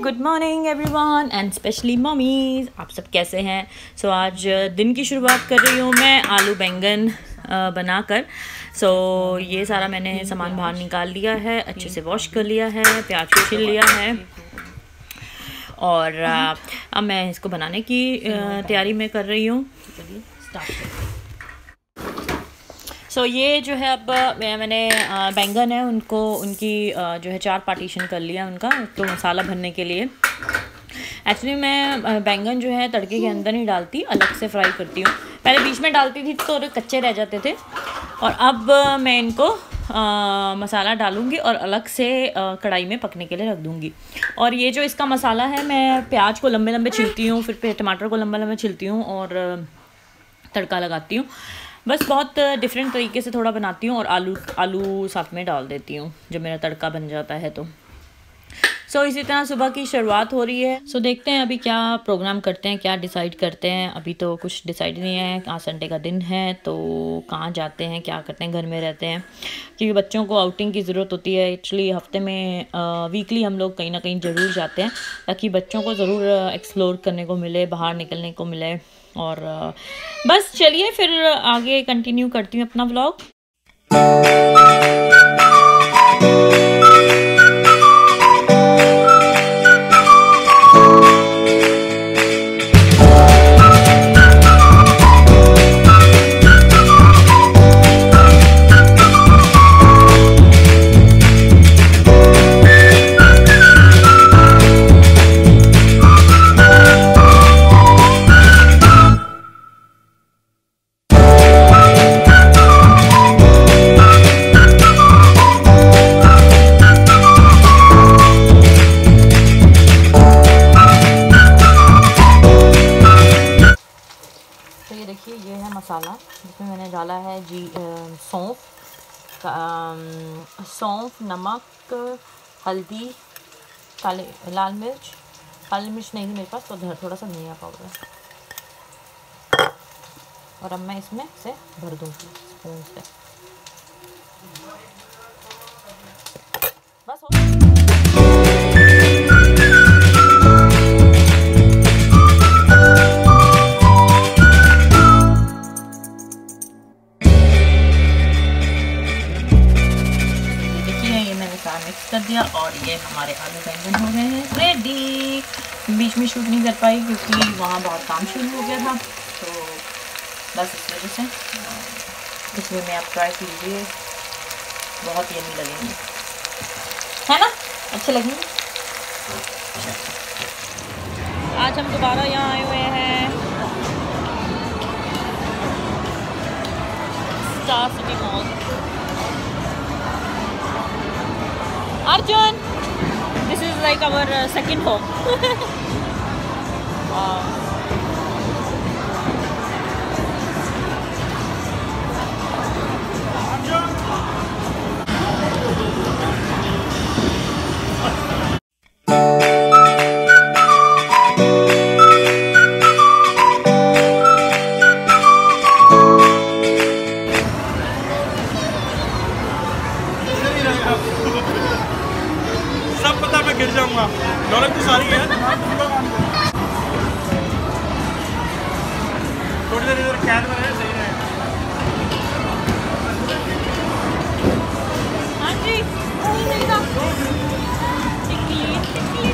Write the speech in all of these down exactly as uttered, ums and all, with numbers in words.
Good morning everyone and specially mummies, आप सब कैसे हैं। सो so, आज दिन की शुरुआत कर रही हूँ मैं आलू बैंगन बनाकर। सो so, ये सारा मैंने सामान बाहर निकाल लिया है, अच्छे से वॉश कर लिया है, प्याज को छील लिया है और अब मैं इसको बनाने की तैयारी में कर रही हूँ। सो so, ये जो है अब मैंने बैंगन है उनको उनकी जो है चार पार्टीशन कर लिया उनका, तो मसाला भरने के लिए। एक्चुअली मैं बैंगन जो है तड़के के अंदर नहीं डालती, अलग से फ्राई करती हूँ। पहले बीच में डालती थी तो कच्चे रह जाते थे, और अब मैं इनको आ, मसाला डालूँगी और अलग से कढ़ाई में पकने के लिए रख दूँगी। और ये जो इसका मसाला है, मैं प्याज को लंबे लंबे छिलती हूँ, फिर टमाटर को लंबे लंबे छिलती हूँ और तड़का लगाती हूँ। बस बहुत डिफरेंट तरीके से थोड़ा बनाती हूँ और आलू आलू साथ में डाल देती हूँ जब मेरा तड़का बन जाता है तो। सो so, इसी तरह सुबह की शुरुआत हो रही है। सो so, देखते हैं अभी क्या प्रोग्राम करते हैं, क्या डिसाइड करते हैं। अभी तो कुछ डिसाइड नहीं है, आज संडे का दिन है तो कहाँ जाते हैं, क्या करते हैं, घर में रहते हैं क्योंकि बच्चों को आउटिंग की ज़रूरत होती है। एक्चुअली हफ्ते में आ, वीकली हम लोग कहीं ना कहीं ज़रूर जाते हैं ताकि बच्चों को ज़रूर एक्सप्लोर करने को मिले, बाहर निकलने को मिले। और आ, बस चलिए फिर आगे कंटिन्यू करती हूँ अपना व्लॉग। देखिए ये है मसाला जिसमें मैंने डाला है जी सौंफ, सौंफ, नमक, हल्दी, काले लाल मिर्च, काली मिर्च नहीं थी मेरे पास तो थोड़ा सा धनिया पाउडर, और अब मैं इसमें से भर दूँगी स्पून से। बस हो मिक्स कर दिया और ये हमारे आलू बैंगन हो गए हैं रेडी। बीच में शूट नहीं कर पाई क्योंकि वहाँ बहुत काम शुरू हो गया था, तो बस इस वजह से इसमें मैं आप ट्राई कीजिए, बहुत यम्मी लगेंगे, है ना, अच्छे लगेंगे। आज हम दोबारा यहाँ आए हुए हैं star city mall. Arjun, this is like our uh, second home. Wow. सब पता मैं गिर जाऊंगा, नॉलेज तो सारी है। थोड़ी देर इधर कैद में रहे, सही रहे। हाँ जी, टिकली टिकली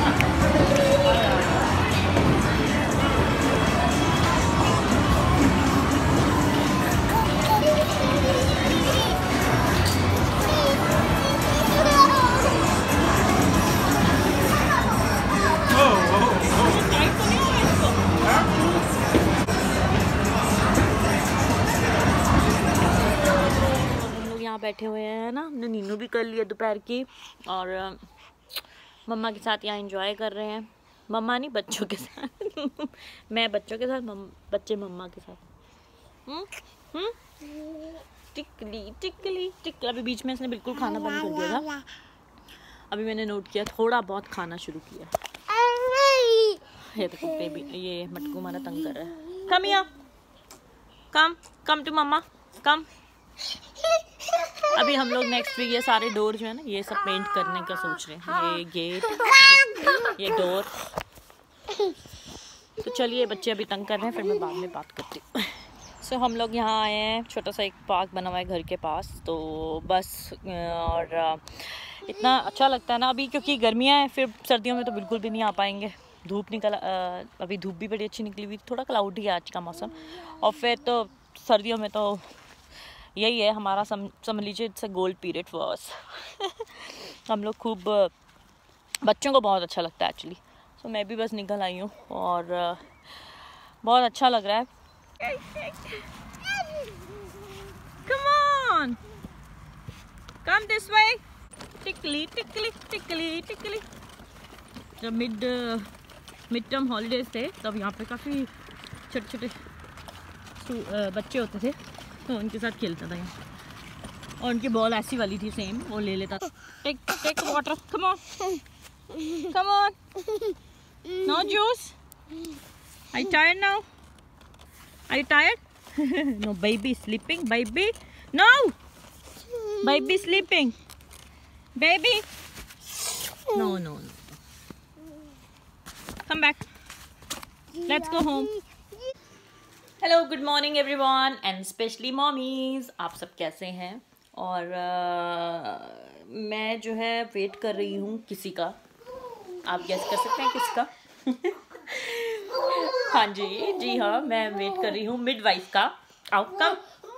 बैठे हुए हैं ना, हमने नीनू भी कर लिया दोपहर की और मम्मा के साथ यहाँ एंजॉय कर रहे हैं। मम्मा नहीं, बच्चों के साथ मैं बच्चों के साथ, बच्चे मम्मा के साथ। हम्म हम्म टिकली टिकली टिकली। अभी बीच में इसने बिल्कुल खाना बंद कर दिया था, अभी मैंने नोट किया थोड़ा बहुत खाना शुरू किया। ये तो बेबी, ये मटकू हमारा तंग कर रहा है। कम या कम कम टू मम्मा कम। अभी हम लोग नेक्स्ट वीक ये सारे डोर जो है ना, ये सब पेंट करने का सोच रहे हैं। ये गेट ये डोर। तो चलिए बच्चे अभी तंग कर रहे हैं, फिर मैं बाद में बात करती हूँ। सो so, हम लोग यहाँ आए हैं, छोटा सा एक पार्क बना हुआ है घर के पास, तो बस और इतना अच्छा लगता है ना अभी, क्योंकि गर्मियाँ हैं, फिर सर्दियों में तो बिल्कुल भी नहीं आ पाएंगे। धूप निकल अभी धूप भी बड़ी अच्छी निकली हुई, थोड़ा क्लाउडी है आज का मौसम, और फिर तो सर्दियों में तो यही है हमारा, सम समझ लीजिए it's a gold period for us. हम लोग खूब, बच्चों को बहुत अच्छा लगता है एक्चुअली। सो so, मैं भी बस निकल आई हूँ और बहुत अच्छा लग रहा है। Come on, come this way. टिकली टिकली टिकली टिकली। जब मिड मिड टर्म हॉलीडेज थे तब यहाँ पे काफ़ी छोटे छोटे बच्चे होते थे, तो उनके साथ खेलता था यहाँ, और उनकी बॉल ऐसी वाली थी सेम, वो ले लेता था। Take take water, come on come on, no juice, I tired now, I tired, no baby sleeping, baby no, baby sleeping, baby no no no, come back, let's go home. Hello, good morning everyone and specially mommies, आप सब कैसे हैं? और uh, मैं जो है wait कर रही हूँ किसी का, आप गेस कर सकते हैं किसका? हाँ जी जी हाँ, मैं वेट कर रही हूँ मिडवाइफ का आउटकम।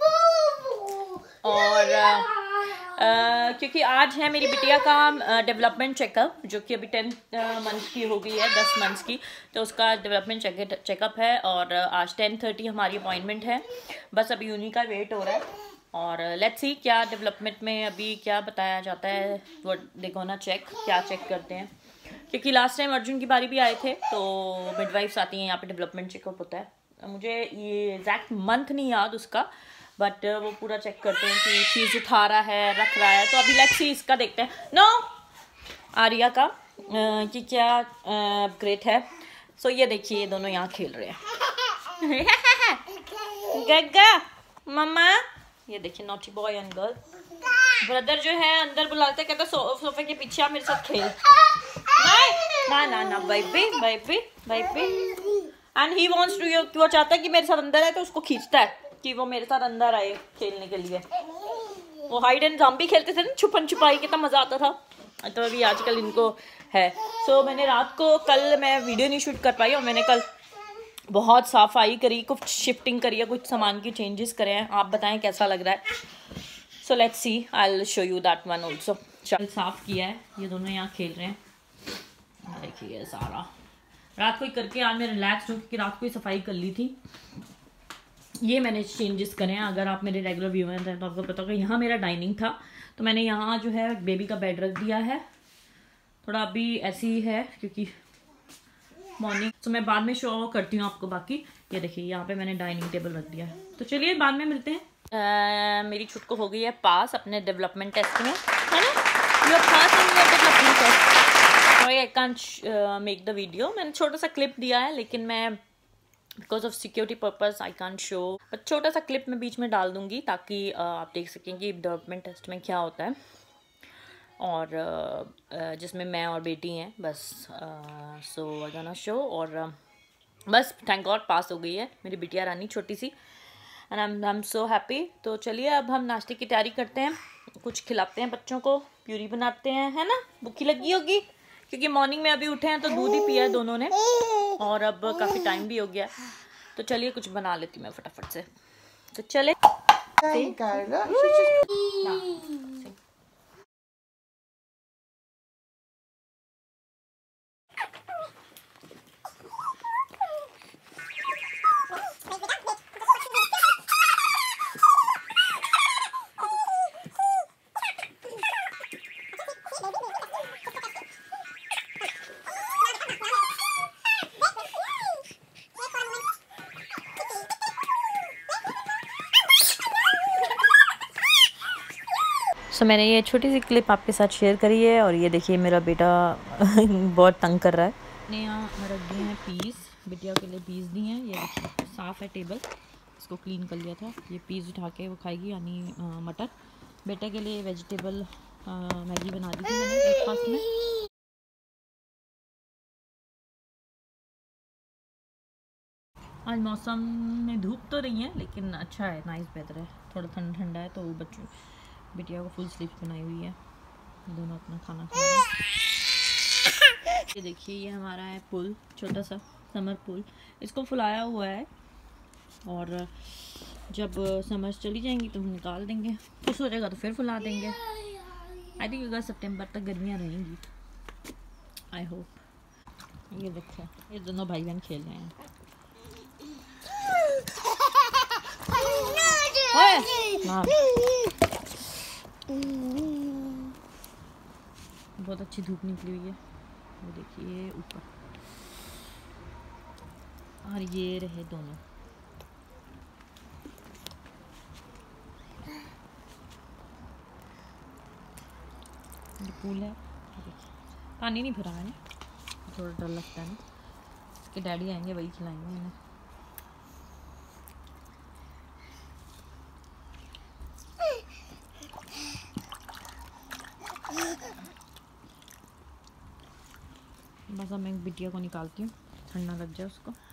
और uh, Uh, क्योंकि आज है मेरी बिटिया का डेवलपमेंट uh, चेकअप, जो कि अभी टेन मंथ की हो गई है, दस मंथ्स की, तो उसका डेवलपमेंट चेकअप है। और uh, आज टेन थर्टी हमारी अपॉइंटमेंट है, बस अभी उन्हीं का वेट हो रहा है। और लेट्स uh, सी क्या डेवलपमेंट में अभी क्या बताया जाता है, वो देखो ना, चेक क्या चेक करते हैं, क्योंकि लास्ट टाइम अर्जुन की बारी भी आए थे, तो मिडवाइफ्स आती हैं यहाँ पे, डेवलपमेंट चेकअप होता है। मुझे ये एग्जैक्ट मंथ नहीं याद उसका, बट वो पूरा चेक करते हैं कि चीज़ उठा रहा है, रख रहा है। तो अभी लेट्स सी इसका देखते हैं, नो आर्या का आ, कि क्या अपग्रेड है। सो so, ये देखिए, ये दोनों यहाँ खेल रहे हैं। गग्गा मम्मा, ये देखिए naughty boy and girl. Brother जो है अंदर बुलाते, कहते सो, सोफे के पीछे आप मेरे साथ खेल। ना ना ना baby baby baby, and he wants to, वो चाहता है कि मेरे साथ अंदर आए, तो उसको खींचता है कि वो मेरे साथ अंदर आए खेलने के लिए। वो हाइड एंड ज़ॉम्बी खेलते थे ना, छुपन छुपाई, कितना मज़ा आता था। तो अभी आजकल इनको है। सो so, मैंने रात को, कल मैं वीडियो नहीं शूट कर पाई, और मैंने कल बहुत सफाई करी, कुछ शिफ्टिंग करी है, कुछ सामान की चेंजेस करे हैं। आप बताएं कैसा लग रहा है? So let's see, I will show you that one also. चल साफ़ किया है, ये दोनों यहाँ खेल रहे हैं, देखिए सारा। रात को ही करके आज मैं रिलैक्स हूँ, क्योंकि रात को ही सफाई कर ली थी। ये मैंने चेंजेस करे हैं, अगर आप मेरे रेगुलर व्यूअर हैं तो आपको पता होगा। यहाँ मेरा डाइनिंग था, तो मैंने यहाँ जो है बेबी का बेड रख दिया है। थोड़ा अभी ऐसी ही है क्योंकि मॉर्निंग, तो मैं बाद में शो करती हूँ आपको बाकी। ये देखिए यहाँ पे मैंने डाइनिंग टेबल रख दिया है। तो चलिए बाद में मिलते हैं। uh, मेरी छुटको हो गई है पास अपने डेवलपमेंट टेस्ट में, है ना? You are pass in your development test. Sorry I can't make the video. मैंने छोटा सा क्लिप दिया है, लेकिन मैं because of security purpose I can't show, but छोटा सा क्लिप मैं बीच में डाल दूंगी, ताकि uh, आप देख सकें कि डेवलपमेंट टेस्ट में क्या होता है। और uh, uh, जिसमें मैं और बेटी हैं बस। सो आई गोना शो, और uh, बस थैंक गॉड पास हो गई है मेरी बिटिया रानी, छोटी सी, and I am so happy. तो चलिए अब हम नाश्ते की तैयारी करते हैं, कुछ खिलाते हैं बच्चों को, प्यूरी बनाते हैं, है ना? भूखी लगी होगी, क्योंकि मॉर्निंग में अभी उठे हैं तो दूध ही पिया है दोनों ने, और अब काफ़ी टाइम भी हो गया। तो चलिए कुछ बना लेती हूँ मैं फटाफट से। तो चले सो so, मैंने ये छोटी सी क्लिप आपके साथ शेयर करी है। और ये देखिए मेरा बेटा बहुत तंग कर रहा है। मैंने यहाँ रख दिए हैं पीस, बिटिया के लिए पीस दिए हैं। ये देखिए साफ़ है टेबल, इसको क्लीन कर लिया था। ये पीस उठा के वो खाएगी, यानी मटर। बेटे के लिए वेजिटेबल मैगी बना दी थी मैंने ब्रेकफास्ट में। आज मौसम में धूप तो नहीं है लेकिन अच्छा है, नाइस वेदर है, थोड़ा ठंडा ठंडा है। तो बच्चों बिटिया को फुल स्लीप बनाई हुई है, दोनों अपना खाना खा रहे हैं। ये देखिए ये हमारा है पुल, छोटा सा समर पुल, इसको फुलाया हुआ है और जब समर्स चली जाएंगी तो हम निकाल देंगे, खुश हो जाएगा तो फिर फुला देंगे। आई थिंक अगस्त सितंबर तक गर्मियाँ रहेंगी, आई होप। ये देखो ये दोनों भाई बहन खेल रहे हैं। बहुत अच्छी धूप निकली हुई है, वो देखिए ऊपर, और ये रहे दोनों। ये पूल है, पानी नहीं भरा है, थोड़ा डर लगता है ना, इसके डैडी आएंगे वही खिलाएंगे इन्हें। बस अब मैं बिटिया को निकालती हूँ, ठंडा लग जाए उसको।